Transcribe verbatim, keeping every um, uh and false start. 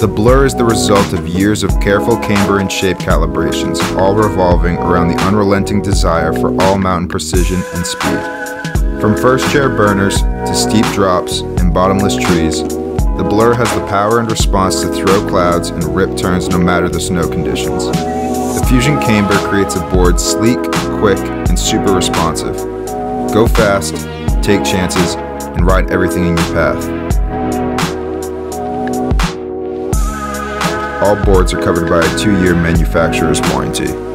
The blur is the result of years of careful camber and shape calibrations, all revolving around the unrelenting desire for all mountain precision and speed. From first chair burners to steep drops and bottomless trees, the blur has the power and response to throw clouds and rip turns no matter the snow conditions. The Fusion camber creates a board sleek, quick, and super responsive. Go fast, take chances, and ride everything in your path. All boards are covered by a two-year manufacturer's warranty.